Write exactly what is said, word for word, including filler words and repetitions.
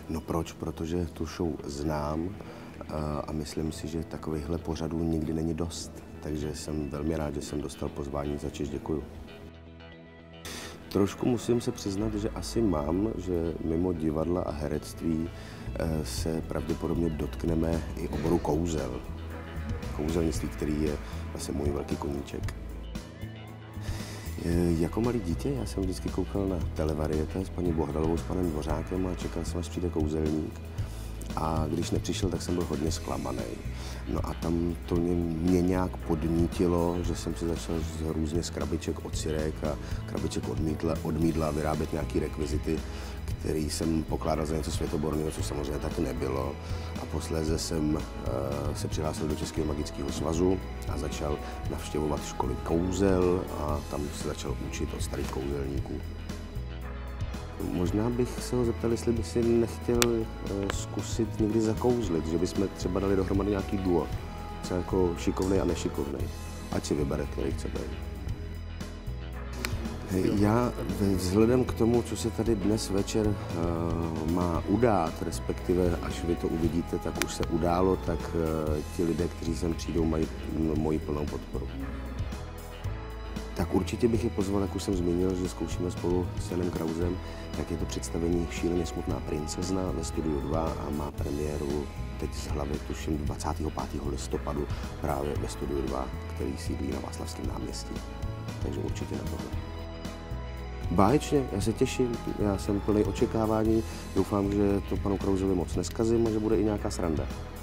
No proč? Protože tu show znám a myslím si, že takovýchhle pořadů nikdy není dost. Takže jsem velmi rád, že jsem dostal pozvání, za což děkuju. Trošku musím se přiznat, že asi mám, že mimo divadla a herectví se pravděpodobně dotkneme i oboru kouzel. Kouzelnictví, který je vlastně můj velký koníček. Jako malý dítě já jsem vždycky koukal na televariété s paní Bohdalovou, s panem Dvořákem a čekal jsem, až přijde kouzelník. A když nepřišel, tak jsem byl hodně zklamaný. No a tam to mě, mě nějak podnítilo, že jsem si začal různě z krabiček od sirek a krabiček od mýdla, od mýdla vyrábět nějaké rekvizity, které jsem pokládal za něco světoborného, což samozřejmě tak nebylo. A posléze jsem uh, se přihlásil do Českého magického svazu a začal navštěvovat školy kouzel a tam se začal učit od starých kouzelníků. Možná bych se ho zeptal, jestli by si nechtěl uh, zkusit někdy zakouzlit, že bychom třeba dali dohromady nějaký duo, třeba jako šikovnej a nešikovnej. Ať si vybere, který chce být. Já vzhledem k tomu, co se tady dnes večer uh, má udát, respektive až vy to uvidíte, tak už se událo, tak uh, ti lidé, kteří sem přijdou, mají moji plnou podporu. Tak určitě bych je pozval, jak už jsem zmínil, že zkoušíme spolu s Janem Krausem, tak je to představení Šíleně smutná princezna ve Studiu dva a má premiéru teď z hlavy, tuším, dvacátého pátého listopadu právě ve Studiu dva, který sídlí na Václavském náměstí. Takže určitě na tohle. Báječně, já se těším, já jsem plný očekávání, doufám, že to panu Krausovi moc neskazím a že bude i nějaká sranda.